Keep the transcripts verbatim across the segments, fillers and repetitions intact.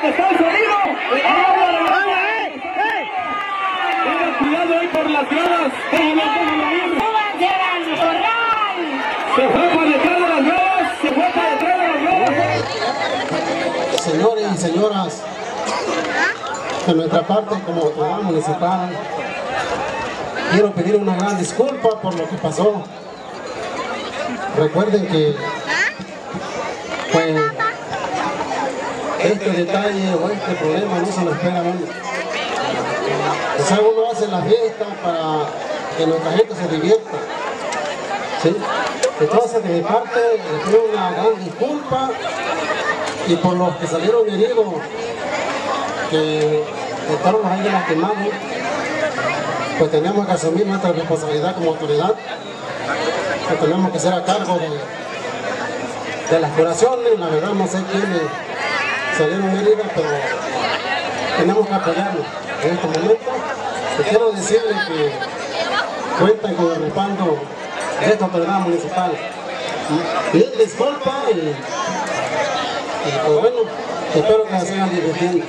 de Estados Unidos. Tengan cuidado ahí por las gradas. Déjenlo, déjenlo ir. Se fue para detrás de las gradas. Se fue para detrás de las gradas. Señores y señoras, de nuestra parte como autoridad municipal, quiero pedir una gran disculpa por lo que pasó. Recuerden que pues, este detalle o este problema no se lo espera uno. O sea, uno hace la fiesta para que nuestra gente se divierta. ¿Sí? Entonces, de mi parte, les pido una gran disculpa y por los que salieron heridos, que estaban los aires lastimados, pues tenemos que asumir nuestra responsabilidad como autoridad, que tenemos que ser a cargo de, de las curaciones. La verdad no sé quiénes salieron heridos, pero tenemos que apoyarlos en este momento. Y quiero decirles que cuentan con el respaldo de esta autoridad municipal. Mil disculpas y, y pues bueno, espero que se sigan divirtiendo.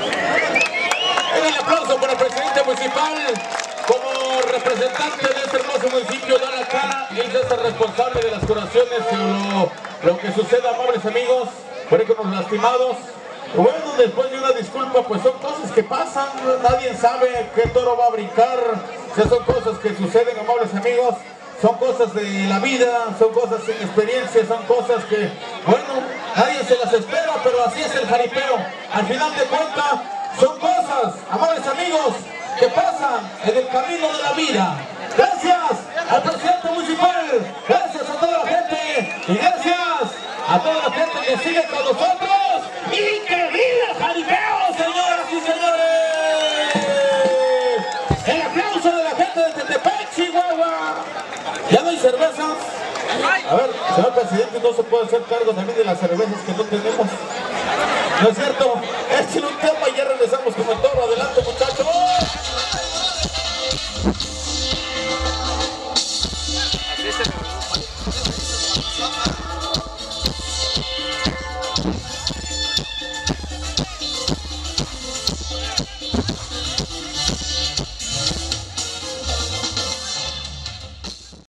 Un aplauso para el presidente municipal. Como representante de este hermoso municipio, da la cara y es el responsable de las curaciones y lo, lo que suceda, amables amigos, por ahí con los lastimados. Bueno, después de una disculpa, pues son cosas que pasan, nadie sabe qué toro va a brincar, o sea, son cosas que suceden, amables amigos, son cosas de la vida, son cosas sin experiencia, son cosas que, bueno, nadie se las espera, pero así es el jaripeo. Al final de cuentas, son cosas, amables amigos, que pasan en el camino de la vida. Gracias al presidente municipal, gracias a toda la gente y gracias a toda la gente que sigue con nosotros. ¡Y que viva el jaripeo, señoras y señores! El aplauso de la gente de Tetepec, Chihuahua. ¿Ya no hay cervezas? A ver, señor presidente, no se puede hacer cargo también de las cervezas que no tenemos. ¿No es cierto? Échale un tema y ya regresamos con el toro. Adelante, muchachos. Así se me